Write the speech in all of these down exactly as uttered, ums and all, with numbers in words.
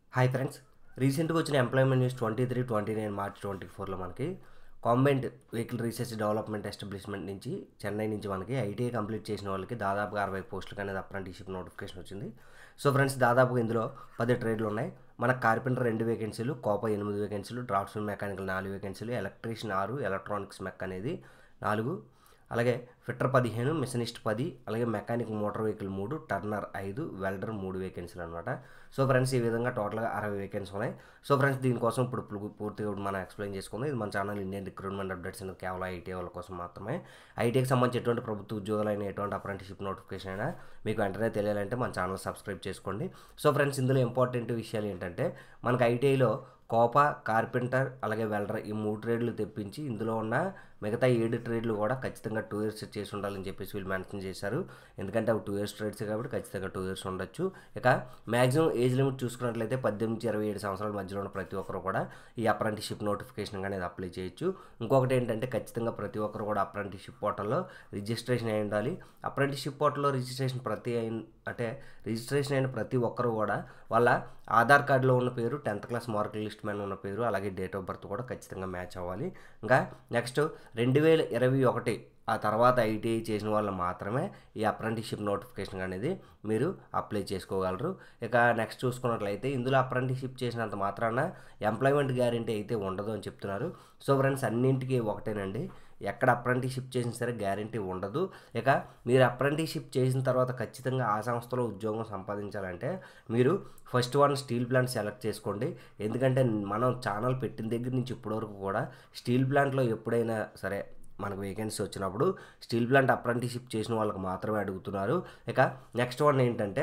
Hi friends, రీసెంట్గా వచ్చిన employment news twenty three twenty nine march twenty ఫోర్లో మనకి combined vehicle research development establishment నుంచి చెన్నై నుంచి మనకి ఐటీఐ కంప్లీట్ చేసిన వాళ్ళకి దాదాపుగా అరవై పోస్టులకు అనేది అప్రెంటిస్షిప్ నోటిఫికేషన్ వచ్చింది. సో ఫ్రెండ్స్, దాదాపుగా ఇందులో పది ట్రేడ్లు ఉన్నాయి. మనకు కార్పెంటర్ రెండు వేకెన్సీలు, కోపా ఎనిమిది వేకెన్సీలు, డ్రాఫ్ట్స్మెన్ మెకానికల్ నాలుగు వేకెన్సీలు, ఎలక్ట్రీషియన్ ఆరు, ఎలక్ట్రానిక్స్ మెక్ అనేది నాలుగు, అలాగే ఫిట్టర్ పదిహేను, మిషనిస్ట్ పది, అలాగే మెకానిక్ మోటార్ వెహికల్ మూడు, టర్నర్ ఐదు, వెల్డర్ మూడు వేకెన్సీలు అనమాట. సో ఫ్రెండ్స్, ఈ విధంగా టోటల్గా అరవై వేకెన్సీ ఉన్నాయి. సో ఫ్రెండ్స్, దీనికోసం ఇప్పుడు పూర్తిగా మనం ఎక్స్ప్లెయిన్ చేసుకుందాం. ఇది మన ఛానల్ ఇండియన్ రిక్రూట్మెంట్ అప్డేట్స్ అనేది కేవలం ఐటీ వాళ్ళ కోసం మాత్రమే. ఐటీకి సంబంధించి ఎటువంటి ప్రభుత్వ ఉద్యోగాలైన ఎటువంటి అప్రెంటిస్షిప్ నోటిఫికేషన్ అయినా మీకు వెంటనే తెలియాలంటే మన ఛానల్ సబ్స్క్రైబ్ చేసుకోండి. సో ఫ్రెండ్స్, ఇందులో ఇంపార్టెంట్ విషయాలు ఏంటంటే మనకు ఐటీఐలో కోపా, కార్పెంటర్, అలాగే వెల్డర్ ఈ మూడు ట్రేడ్లు తెప్పించి ఇందులో ఉన్న మిగతా ఏడు ట్రేడ్లు కూడా ఖచ్చితంగా టూ ఇయర్స్ చేసి ఉండాలని చెప్పేసి వీళ్ళు మెన్షన్ చేశారు. ఎందుకంటే అవి టూ ఇయర్స్ ట్రేడ్స్ కాబట్టి ఖచ్చితంగా టూ ఇయర్స్ ఉండొచ్చు. ఇక మ్యాక్సిమం ఏజ్ లిమిట్ చూసుకున్నట్లయితే పద్దెనిమిది నుంచి ఇరవై ఏడు సంవత్సరాల మధ్యలో ఉన్న ప్రతి ఒక్కరు కూడా ఈ అప్రెంటిస్షిప్ నోటిఫికేషన్ అనేది అప్లై చేయొచ్చు. ఇంకొకటి ఏంటంటే ఖచ్చితంగా ప్రతి ఒక్కరు కూడా అప్రెంటిస్షిప్ పోర్టల్లో రిజిస్ట్రేషన్ అయి ఉండాలి. అప్రెంటిస్షిప్ పోర్టల్లో రిజిస్ట్రేషన్ ప్రతి అంటే రిజిస్ట్రేషన్ అయిన ప్రతి ఒక్కరు కూడా వాళ్ళ ఆధార్ కార్డులో ఉన్న పేరు, టెన్త్ క్లాస్ మార్క్ లిస్ట్ మీద ఉన్న పేరు, అలాగే డేట్ ఆఫ్ బర్త్ కూడా ఖచ్చితంగా మ్యాచ్ అవ్వాలి. ఇంకా నెక్స్ట్ రెండు వేల ఇరవై ఒకటి ఆ తర్వాత ఐటీఐ చేసిన వాళ్ళు మాత్రమే ఈ అప్రెంటిస్షిప్ నోటిఫికేషన్ అనేది మీరు అప్లై చేసుకోగలరు. ఇక నెక్స్ట్ చూసుకున్నట్లయితే ఇందులో అప్రెంటిస్షిప్ చేసినంత మాత్రాన ఎంప్లాయ్మెంట్ గ్యారంటీ అయితే ఉండదు అని చెప్తున్నారు. సో ఫ్రెండ్స్, అన్నింటికి ఒకటేనండి, ఎక్కడ అప్రెంటిస్షిప్ చేసినా సరే గ్యారంటీ ఉండదు. ఇక మీరు అప్రెంటిస్షిప్ చేసిన తర్వాత ఖచ్చితంగా ఆ సంస్థలో ఉద్యోగం సంపాదించాలంటే మీరు first one steel plant select చేసుకోండి. ఎందుకంటే మనం ఛానల్ పెట్టిన దగ్గర నుంచి ఇప్పటివరకు కూడా స్టీల్ ప్లాంట్లో ఎప్పుడైనా సరే మనకు వేకెన్సీ వచ్చినప్పుడు స్టీల్ ప్లాంట్ అప్రెంటిస్షిప్ చేసిన వాళ్ళకి మాత్రమే అడుగుతున్నారు. ఇక నెక్స్ట్ వన్ ఏంటంటే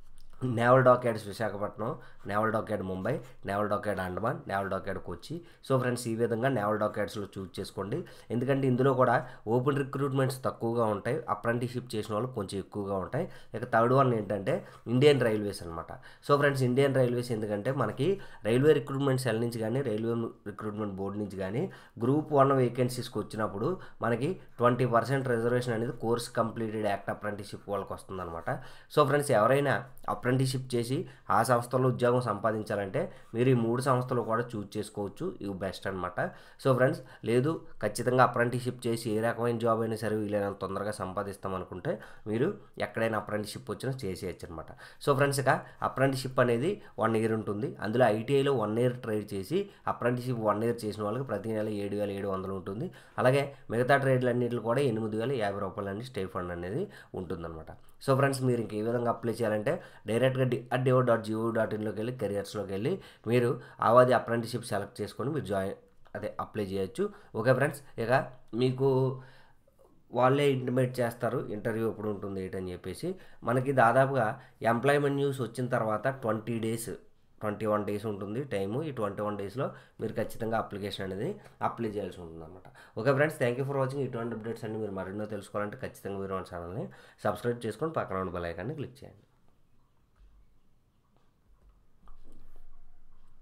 naval dockyards Visakhapatnam, naval dockyard Mumbai, naval dockyard Andaman, naval dockyard Kochi. So friends, ఈ విధంగా నేవల్ డాక్యార్డ్స్లో చూస్ చేసుకోండి. ఎందుకంటే ఇందులో కూడా ఓపెన్ రిక్రూట్మెంట్స్ తక్కువగా ఉంటాయి, అప్రెంటిస్షిప్ చేసిన వాళ్ళు కొంచెం ఎక్కువగా ఉంటాయి. ఇక థర్డ్ వన్ ఏంటంటే ఇండియన్ రైల్వేస్ అనమాట. సో ఫ్రెండ్స్, ఇండియన్ రైల్వేస్ ఎందుకంటే మనకి రైల్వే రిక్రూట్మెంట్ సెల్ నుంచి కానీ రైల్వే రిక్రూట్మెంట్ బోర్డు నుంచి కానీ గ్రూప్ వన్ వేకెన్సీస్కి వచ్చినప్పుడు మనకి ట్వంటీ పర్సెంట్ రిజర్వేషన్ అనేది కోర్స్ కంప్లీటెడ్ యాక్ట్ అప్రెంటిస్షిప్ వాళ్ళకి వస్తుందన్నమాట. సో ఫ్రెండ్స్, ఎవరైనా అప్రెంటిస్షిప్ చేసి ఆ సంస్థలో ఉద్యోగం సంపాదించాలంటే మీరు ఈ మూడు సంస్థలు కూడా చూజ్ చేసుకోవచ్చు. ఇవి బెస్ట్ అనమాట. సో ఫ్రెండ్స్, లేదు ఖచ్చితంగా అప్రెంటిస్షిప్ చేసి ఏ రకమైన జాబ్ అయినా సరే వీలైనంత తొందరగా సంపాదిస్తాం అనుకుంటే మీరు ఎక్కడైనా అప్రెంటిస్షిప్ వచ్చినా చేసేయచ్చు అనమాట. సో ఫ్రెండ్స్, ఇక అప్రెంటిస్షిప్ అనేది వన్ ఇయర్ ఉంటుంది. అందులో ఐటీఐలో వన్ ఇయర్ ట్రైడ్ చేసి అప్రెంటిస్షిప్ వన్ ఇయర్ చేసిన వాళ్ళకి ప్రతి నెల ఏడు వేల ఏడు వందలు ఉంటుంది. అలాగే మిగతా ట్రేడ్లు అన్నింటిలో కూడా ఎనిమిది వేల యాభై రూపాయలు అనేది స్టే ఫండ్ అనేది ఉంటుందన్నమాట. సో ఫ్రెండ్స్, మీరు ఇంక ఏ విధంగా అప్లై చేయాలంటే డైరెక్ట్గా డిఆర్డిఓ డాట్ జిఓ డాట్ ఇన్లోకి వెళ్ళి కెరియర్స్లోకి వెళ్ళి మీరు ఆవాది అప్రెంటిస్షిప్ సెలెక్ట్ చేసుకొని మీరు జాయిన్ అదే అప్లై చేయొచ్చు. ఓకే ఫ్రెండ్స్, ఇక మీకు వాళ్ళే ఇంటిమేట్ చేస్తారు ఇంటర్వ్యూ ఎప్పుడు ఉంటుంది ఏంటని చెప్పేసి. మనకి దాదాపుగా ఎంప్లాయ్మెంట్ న్యూస్ వచ్చిన తర్వాత twenty days twenty one days ఉంటుంది టైము. ఈ ట్వంటీ వన్ డేస్లో మీరు ఖచ్చితంగా అప్లికేషన్ అనేది అప్లై చేయాల్సి ఉంటుంది అనమాట. Okay friends, thank you for watching. ఇటువంటి అప్డేట్స్ అన్ని మీరు మరెన్నో తెలుసుకోవాలంటే ఖచ్చితంగా మీరు మన ఛానల్ని సబ్స్క్రైబ్ చేసుకొని పక్కన ఉన్న బెల్ ఐకాన్ని క్లిక్ చేయండి.